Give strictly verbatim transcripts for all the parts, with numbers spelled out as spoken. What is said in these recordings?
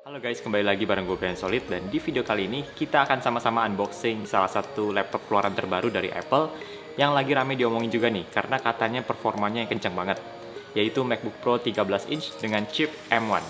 Halo guys, kembali lagi bareng gue Brian Solid, dan di video kali ini kita akan sama-sama unboxing salah satu laptop keluaran terbaru dari Apple yang lagi rame diomongin juga nih, karena katanya performanya yang kencang banget, yaitu MacBook Pro tiga belas inch dengan chip M one.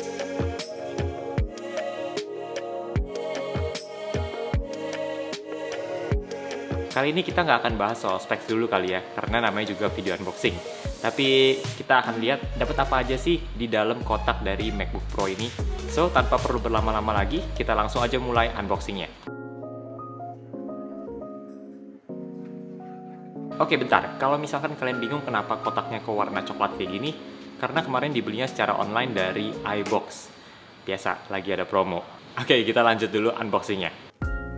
Kali ini kita nggak akan bahas soal specs dulu kali ya, karena namanya juga video unboxing. Tapi kita akan lihat dapat apa aja sih di dalam kotak dari MacBook Pro ini. So, tanpa perlu berlama-lama lagi, kita langsung aja mulai unboxingnya. Oke, bentar. Kalau misalkan kalian bingung kenapa kotaknya ke warna coklat kayak gini, karena kemarin dibelinya secara online dari iBox. Biasa, lagi ada promo. Oke, kita lanjut dulu unboxingnya.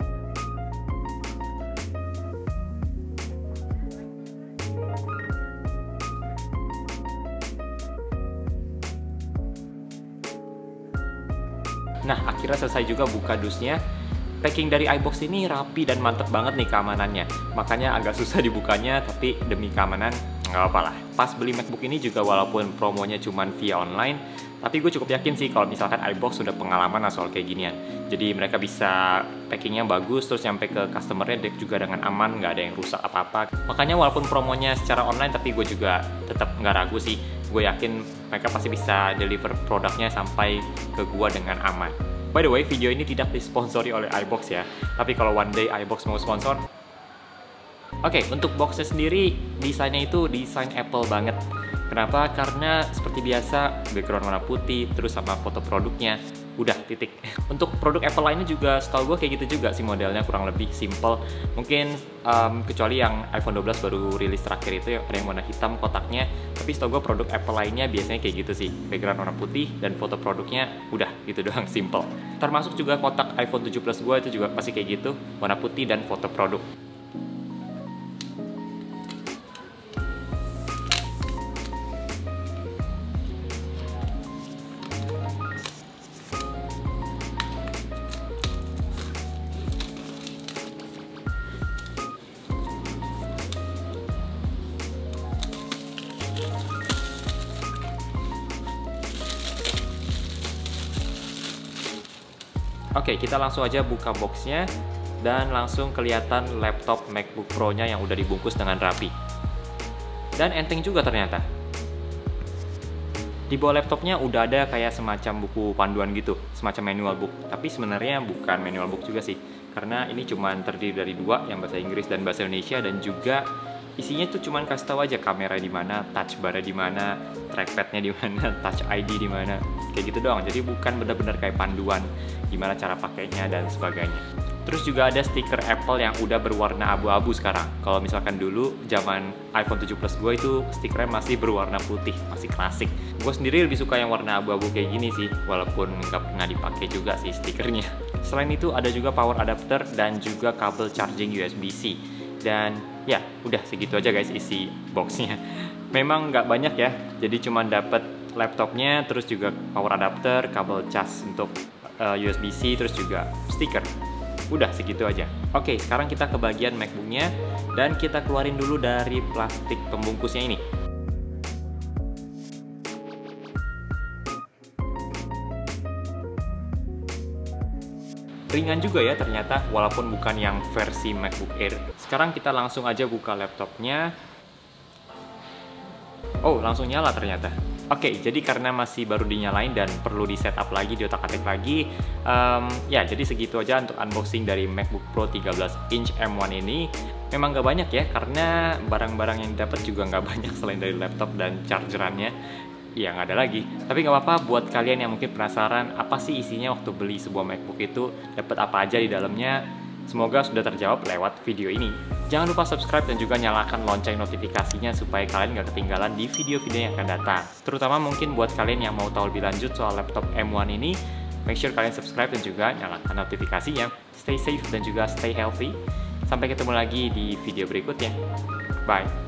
Nah, akhirnya selesai juga buka dusnya. Packing dari iBox ini rapi dan mantep banget nih keamanannya. Makanya agak susah dibukanya, tapi demi keamanan nggak apa-apa lah. Pas beli MacBook ini juga walaupun promonya cuma via online, tapi gue cukup yakin sih kalau misalkan iBox sudah pengalaman lah soal kayak ginian. Jadi mereka bisa packingnya bagus, terus nyampe ke customernya juga dengan aman, nggak ada yang rusak apa-apa. Makanya walaupun promonya secara online, tapi gue juga tetap nggak ragu sih. Gue yakin mereka pasti bisa deliver produknya sampai ke gue dengan aman. By the way, video ini tidak disponsori oleh iBox ya. Tapi kalau one day iBox mau sponsor. Oke, okay, untuk boxnya sendiri, desainnya itu desain Apple banget. Kenapa? Karena seperti biasa, background warna putih, terus sama foto produknya. Udah, titik. Untuk produk Apple lainnya juga setahu gue kayak gitu juga sih, modelnya kurang lebih simple. Mungkin um, kecuali yang iPhone dua belas baru rilis terakhir itu ada yang warna hitam kotaknya. Tapi setahu gue produk Apple lainnya biasanya kayak gitu sih. Background warna putih dan foto produknya udah gitu doang, simple. Termasuk juga kotak iPhone tujuh plus gue itu juga pasti kayak gitu, warna putih dan foto produk. Oke, kita langsung aja buka boxnya dan langsung kelihatan laptop MacBook Pro-nya yang udah dibungkus dengan rapi. Dan enteng juga ternyata. Di bawah laptopnya udah ada kayak semacam buku panduan gitu, semacam manual book. Tapi sebenarnya bukan manual book juga sih, karena ini cuma terdiri dari dua, yang bahasa Inggris dan bahasa Indonesia, dan juga isinya tuh cuman kasih tahu aja kamera di mana, touch bar di mana, trackpad-nya di mana, touch I D di mana, kayak gitu doang. Jadi bukan benar-benar kayak panduan gimana cara pakainya dan sebagainya. Terus juga ada stiker Apple yang udah berwarna abu-abu sekarang. Kalau misalkan dulu zaman iPhone tujuh plus gue itu stikernya masih berwarna putih, masih klasik. Gue sendiri lebih suka yang warna abu-abu kayak gini sih, walaupun nggak pernah dipakai juga sih stikernya. Selain itu ada juga power adapter dan juga kabel charging U S B C. Dan ya udah segitu aja guys isi boxnya. Memang nggak banyak ya, jadi cuma dapet laptopnya, terus juga power adapter, kabel cas untuk uh, U S B C, terus juga stiker. Udah segitu aja. Oke, sekarang kita ke bagian MacBook-nya dan kita keluarin dulu dari plastik pembungkusnya ini. Ringan juga ya ternyata, walaupun bukan yang versi MacBook Air. Sekarang kita langsung aja buka laptopnya. Oh, langsung nyala ternyata. Oke, jadi karena masih baru dinyalain dan perlu di setup lagi, di otak-atik lagi, um, ya jadi segitu aja untuk unboxing dari MacBook Pro tiga belas inch M one ini. Memang gak banyak ya, karena barang-barang yang dapat juga nggak banyak selain dari laptop dan chargerannya. Ya nggak ada lagi. Tapi nggak apa-apa buat kalian yang mungkin penasaran apa sih isinya waktu beli sebuah MacBook itu, dapat apa aja di dalamnya. Semoga sudah terjawab lewat video ini. Jangan lupa subscribe dan juga nyalakan lonceng notifikasinya supaya kalian nggak ketinggalan di video-video yang akan datang. Terutama mungkin buat kalian yang mau tahu lebih lanjut soal laptop M one ini, make sure kalian subscribe dan juga nyalakan notifikasinya. Stay safe dan juga stay healthy. Sampai ketemu lagi di video berikutnya. Bye!